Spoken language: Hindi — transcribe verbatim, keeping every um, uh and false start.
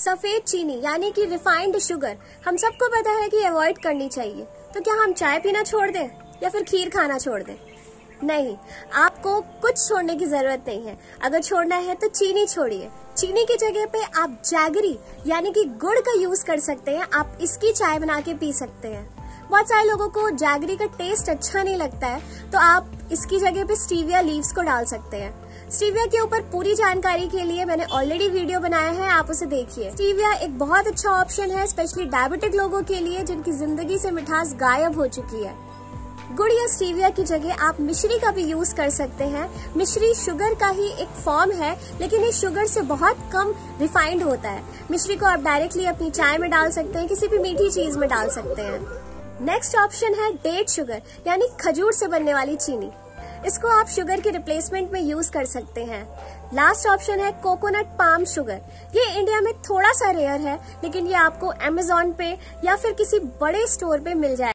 सफेद चीनी यानी कि रिफाइंड शुगर हम सबको पता है कि अवॉइड करनी चाहिए, तो क्या हम चाय पीना छोड़ दें या फिर खीर खाना छोड़ दें? नहीं, आपको कुछ छोड़ने की जरूरत नहीं है। अगर छोड़ना है तो चीनी छोड़िए। चीनी की जगह पे आप जैगरी यानी कि गुड़ का यूज कर सकते हैं। आप इसकी चाय बना के पी सकते हैं। बहुत सारे लोगों को जैगरी का टेस्ट अच्छा नहीं लगता है, तो आप इसकी जगह पे स्टीविया लीव्स को डाल सकते हैं। स्टीविया के ऊपर पूरी जानकारी के लिए मैंने ऑलरेडी वीडियो बनाया है, आप उसे देखिए। स्टीविया एक बहुत अच्छा ऑप्शन है, स्पेशली डायबिटिक लोगों के लिए जिनकी जिंदगी से मिठास गायब हो चुकी है। गुड़ या स्टीविया की जगह आप मिश्री का भी यूज कर सकते हैं। मिश्री शुगर का ही एक फॉर्म है, लेकिन ये शुगर से बहुत कम रिफाइंड होता है। मिश्री को आप डायरेक्टली अपनी चाय में डाल सकते हैं, किसी भी मीठी चीज में डाल सकते हैं। नेक्स्ट ऑप्शन है डेट शुगर यानी खजूर से बनने वाली चीनी। इसको आप शुगर के रिप्लेसमेंट में यूज कर सकते हैं। लास्ट ऑप्शन है कोकोनट पाम शुगर। ये इंडिया में थोड़ा सा रेयर है, लेकिन ये आपको अमेज़न पे या फिर किसी बड़े स्टोर पे मिल जाएगा।